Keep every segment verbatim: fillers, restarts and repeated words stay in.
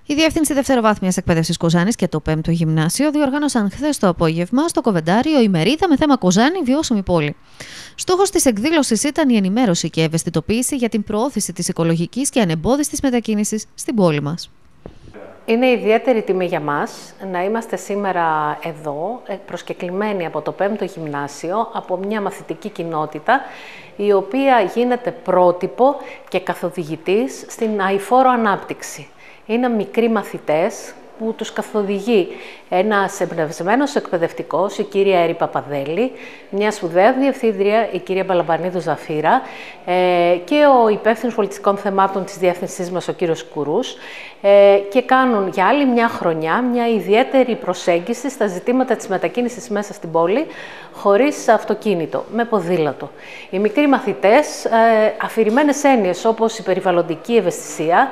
Η Διεύθυνση Δευτεροβάθμιας Εκπαίδευσης Κοζάνης και το πέμπτο Γυμνάσιο διοργάνωσαν χθες το απόγευμα στο Κοβεντάριο ημερίδα με θέμα Κοζάνη Βιώσιμη Πόλη. Στόχος της εκδήλωσης ήταν η ενημέρωση και ευαισθητοποίηση για την προώθηση της οικολογικής και ανεμπόδιστης μετακίνησης στην πόλη μας. Είναι ιδιαίτερη τιμή για μας να είμαστε σήμερα εδώ, προσκεκλημένοι από το πέμπτο Γυμνάσιο, από μια μαθητική κοινότητα, η οποία γίνεται πρότυπο και καθοδηγητής στην αειφόρο ανάπτυξη. Είναι μικροί μαθητές που τους καθοδηγεί ένας εμπνευσμένος εκπαιδευτικός, η κυρία Έρη Παπαδέλη, μια σπουδαία διευθύντρια, η κυρία Μπαλαμπανίδου Ζαφύρα, ε, και ο υπεύθυνος πολιτιστικών θεμάτων της διεύθυνσής μας, ο κύριος Κουρούς, ε, και κάνουν για άλλη μια χρονιά μια ιδιαίτερη προσέγγιση στα ζητήματα της μετακίνησης μέσα στην πόλη, χωρίς αυτοκίνητο, με ποδήλατο. Οι μικροί μαθητές, ε, αφηρημένες έννοιες όπως η περιβαλλοντική ευαισθησία,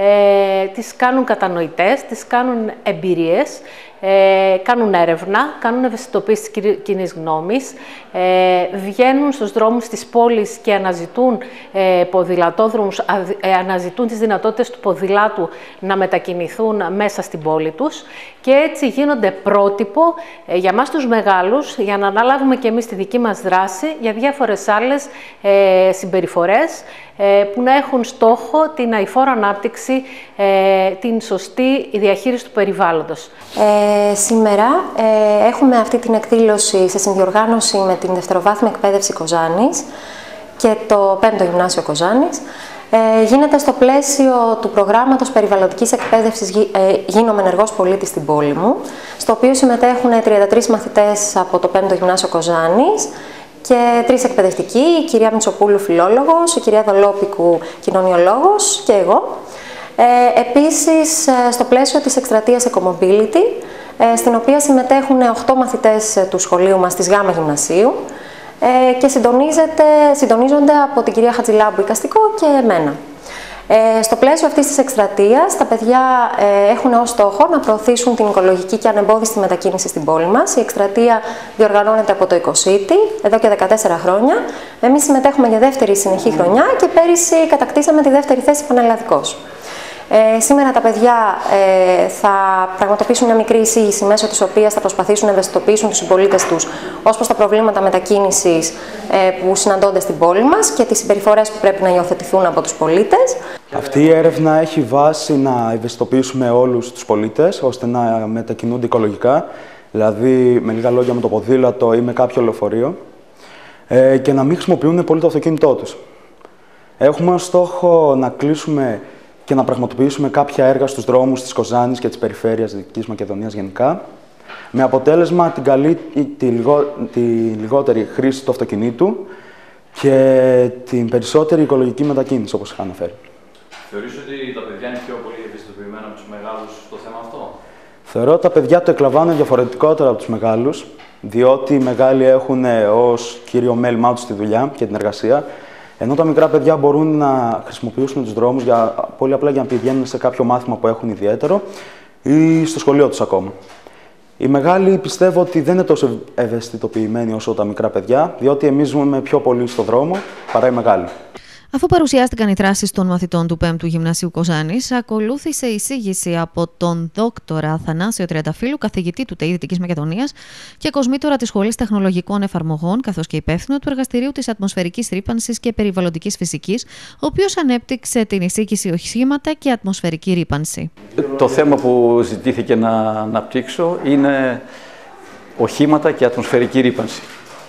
ε, τις κάνουν κατανοητές, τις κάνουν εμπειρίες, Ε, κάνουν έρευνα, κάνουν ευαισθητοποίηση της κοινής γνώμης, ε, βγαίνουν στους δρόμους της πόλης και αναζητούν ε, ποδηλατόδρομους, ε, αναζητούν τις δυνατότητες του ποδηλάτου να μετακινηθούν μέσα στην πόλη τους και έτσι γίνονται πρότυπο ε, για μας τους μεγάλους, για να αναλάβουμε και εμείς τη δική μας δράση για διάφορες άλλες ε, συμπεριφορές ε, που να έχουν στόχο την αειφόρο ανάπτυξη, ε, την σωστή διαχείριση του περιβάλλοντος. Ε, σήμερα ε, έχουμε αυτή την εκδήλωση σε συνδιοργάνωση με την Δευτεροβάθμια Εκπαίδευση Κοζάνης και το πέμπτο Γυμνάσιο Κοζάνης. Ε, γίνεται στο πλαίσιο του προγράμματος περιβαλλοντικής εκπαίδευσης ε, «Γίνομαι ενεργός πολίτης στην πόλη μου», στο οποίο συμμετέχουν τριάντα τρεις μαθητές από το πέμπτο Γυμνάσιο Κοζάνης και τρεις εκπαιδευτικοί, η κυρία Μητσοπούλου φιλόλογος, η κυρία Δολόπικου κοινωνιολόγος και εγώ. Ε, επίσης, στο πλαίσιο της εκστρατείας Ecomobility, ε, στην οποία συμμετέχουν οκτώ μαθητές του σχολείου μας της Γάμα Γυμνασίου ε, και συντονίζονται από την κυρία Χατζηλάμπου Οικαστικό και εμένα. Ε, στο πλαίσιο αυτής της εκστρατείας, τα παιδιά ε, έχουν ως στόχο να προωθήσουν την οικολογική και ανεμπόδιστη μετακίνηση στην πόλη μας. Η εκστρατεία διοργανώνεται από το Οικοσίτι, εδώ και δεκατέσσερα χρόνια. Εμείς συμμετέχουμε για δεύτερη συνεχή χρονιά και πέρυσι κατακτήσαμε τη δεύτερη θέση πανελλαδικώς. Ε, σήμερα τα παιδιά ε, θα πραγματοποιήσουν μια μικρή εισήγηση μέσω της οποίας θα προσπαθήσουν να ευαισθητοποιήσουν τους συμπολίτες τους ως προς τα προβλήματα μετακίνησης ε, που συναντώνται στην πόλη μας και τις συμπεριφορές που πρέπει να υιοθετηθούν από τους πολίτες. Αυτή η έρευνα έχει βάση να ευαισθητοποιήσουμε όλους τους πολίτες ώστε να μετακινούνται οικολογικά, δηλαδή με λίγα λόγια με το ποδήλατο ή με κάποιο λεωφορείο ε, και να μην χρησιμοποιούν πολύ το αυτοκίνητό τους. Έχουμε ως στόχο να κλείσουμε και να πραγματοποιήσουμε κάποια έργα στους δρόμους της Κοζάνης και της περιφέρειας Δυτικής Μακεδονίας γενικά, με αποτέλεσμα την καλή, τη, λιγό, τη λιγότερη χρήση του αυτοκινήτου και την περισσότερη οικολογική μετακίνηση, όπως είχα αναφέρει. Θεωρείς ότι τα παιδιά είναι πιο πολύ ευαισθητοποιημένα από τους μεγάλους στο θέμα αυτό? Θεωρώ ότι τα παιδιά το εκλαμβάνουν διαφορετικότερα από τους μεγάλους, διότι οι μεγάλοι έχουν ως κύριο μέλημά τους τη δουλειά και την εργασία, ενώ τα μικρά παιδιά μπορούν να χρησιμοποιήσουν τους δρόμους για, πολύ απλά για να πηγαίνουν σε κάποιο μάθημα που έχουν ιδιαίτερο ή στο σχολείο τους ακόμα. Οι μεγάλοι πιστεύω ότι δεν είναι τόσο ευαισθητοποιημένοι όσο τα μικρά παιδιά, διότι εμείς ζούμε πιο πολύ στο δρόμο παρά οι μεγάλοι. Αφού παρουσιάστηκαν οι δράσεις των μαθητών του πέμπτου Γυμνασίου Κοζάνης, ακολούθησε εισήγηση από τον δόκτορα Θανάσιο Τριανταφύλλου, καθηγητή του ΤΕΙ Δυτικής Μακεδονίας και κοσμήτορα της Σχολής Τεχνολογικών Εφαρμογών, καθώς και υπεύθυνο του Εργαστηρίου της Ατμοσφαιρικής Ρύπανσης και Περιβαλλοντικής Φυσικής, ο οποίος ανέπτυξε την εισήγηση οχήματα και ατμοσφαιρική ρύπανση. Το θέμα που ζητήθηκε να αναπτύξω είναι οχήματα και ατμοσφαιρική ρύπανση.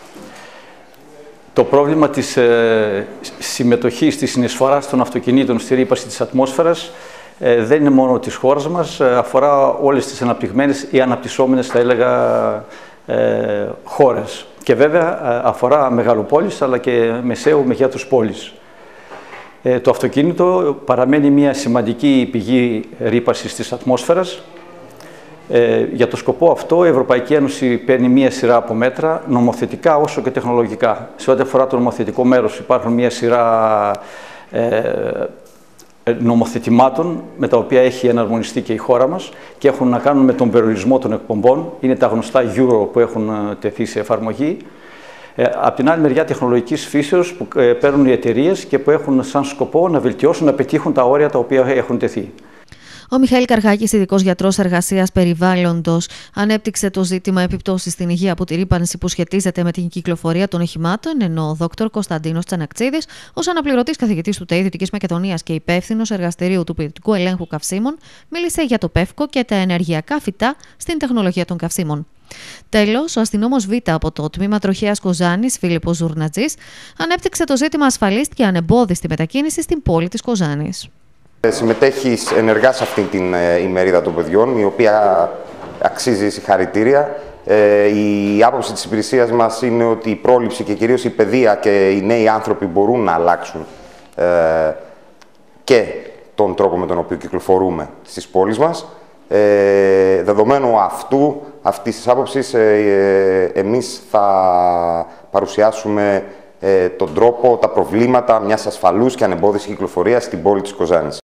Το πρόβλημα της ε, συμμετοχής, της συνεισφοράς των αυτοκινήτων στη ρύπανση της ατμόσφαιρας ε, δεν είναι μόνο της χώρας μας, ε, αφορά όλες τις αναπτυγμένες ή αναπτυσσόμενες, θα έλεγα, ε, χώρες. Και βέβαια ε, αφορά μεγαλοπόλεις αλλά και μεσαίου μεγέθους πόλεις. Ε, το αυτοκίνητο παραμένει μια σημαντική πηγή ρύπανσης της ατμόσφαιρας. Ε, για το σκοπό αυτό η Ευρωπαϊκή Ένωση παίρνει μία σειρά από μέτρα, νομοθετικά όσο και τεχνολογικά. Σε ό,τι αφορά το νομοθετικό μέρος υπάρχουν μία σειρά ε, νομοθετημάτων με τα οποία έχει εναρμονιστεί και η χώρα μας και έχουν να κάνουν με τον περιορισμό των εκπομπών. Είναι τα γνωστά Euro που έχουν τεθεί σε εφαρμογή. Ε, απ' την άλλη μεριά τεχνολογικής φύσεως που ε, παίρνουν οι εταιρείες και που έχουν σαν σκοπό να βελτιώσουν, να πετύχουν τα όρια τα οποία έχουν τεθεί. Ο Μιχαήλ Καρχάκης, ειδικός γιατρός εργασίας περιβάλλοντος, ανέπτυξε το ζήτημα επιπτώσεις στην υγεία από τη ρύπανση που σχετίζεται με την κυκλοφορία των οχημάτων, ενώ ο δόκτωρ Κωνσταντίνος Τσανακτσίδης, ως αναπληρωτής καθηγητής του ΤΕΙ Δυτικής Μακεδονίας και υπεύθυνος εργαστηρίου του ποιοτικού ελέγχου καυσίμων, μίλησε για το ΠΕΦΚΟ και τα ενεργειακά φυτά στην τεχνολογία των καυσίμων. Τέλος, ο αστυνόμος Β από το τμήμα Τροχέας Κοζάνης, Φίλιππος Ζουρνατζής, ανέπτυξε το ζήτημα ασφαλής και ανεμπόδιστη μετακίνηση στην πόλη της Κοζάνης. Συμμετέχεις ενεργά σε αυτήν την ημερίδα των παιδιών, η οποία αξίζει συγχαρητήρια. Η άποψη της υπηρεσίας μας είναι ότι η πρόληψη και κυρίως η παιδεία και οι νέοι άνθρωποι μπορούν να αλλάξουν και τον τρόπο με τον οποίο κυκλοφορούμε στις πόλεις μας. Ε, δεδομένου αυτού, αυτής της άποψης, ε, εμείς θα παρουσιάσουμε ε, τον τρόπο, τα προβλήματα μιας ασφαλούς και ανεμπόδιστης κυκλοφορίας στην πόλη της Κοζάνης.